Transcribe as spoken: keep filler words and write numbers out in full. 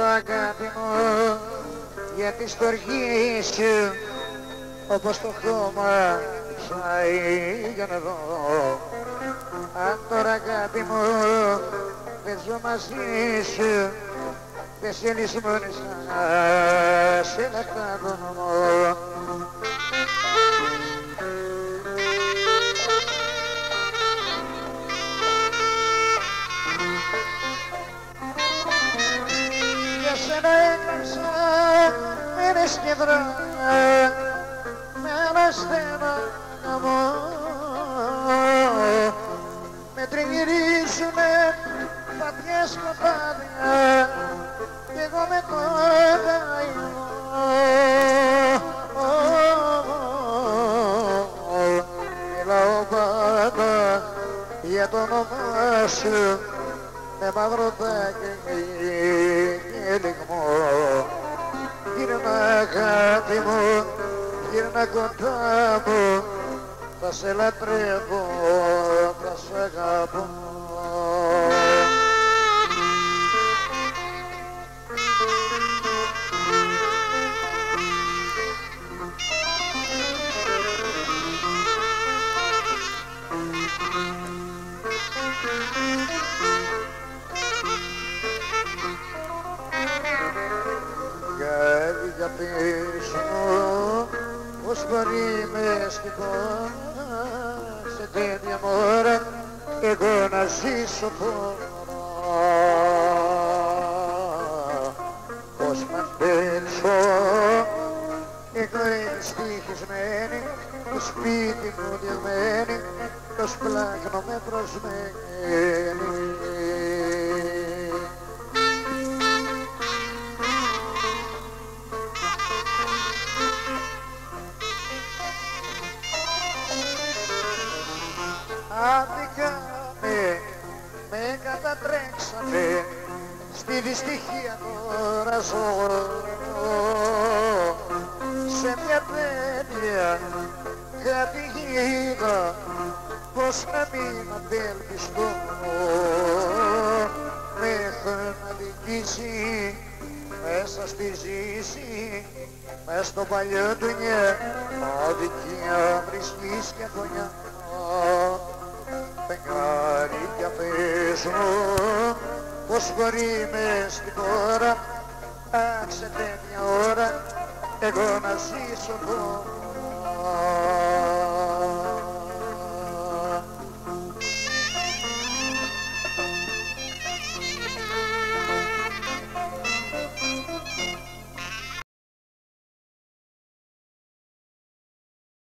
αγάπη μου για τη στοργή σου όπως το χώμα ψάει για να δω. Αν τώρα αγάπη μου δεν ζω μαζί σου, δεν σε λησμόνισα σε λαχτάδωνο μου. Για σένα έκλαψα μέρες και βράδια με ένα στέμα μου. Με τριγυρίζουνε βαθιά σκοτάδια κι εγώ με το καημό. Μιλάω πάντα για το όνομά σου με μαυροτάκι και λιγμό. Γύρνα αγάπη μου, γύρνα κοντά μου, θα σε λατρεύω, θα σε αγαπώ. Κάτι για πίσω μου, πως μπορεί μες στην πόρα, σε τέτοια μόρα εγώ να ζήσω τώρα. Πως μ' αντέξω, εγώ είμαι στοιχισμένη, το σπίτι μου διαγμένη, το σπλάχνο με προσμένη. Άδικαμε, με κατατρέξανε, στη δυστυχία τώρα ζω. Σε μια τέλεια καταιγίδα, πως να μην απελπιστώ. Με έχουν αδικήσει μέσα στη ζήση, μες στο παλιό ντουνιέ, αδικία βρίσκεις και γωνιά. Φεγγάρια πες μου, πως μπορεί μες στην χώρα, άξε τέτοια ώρα, εγώ να ζήσω εδώ.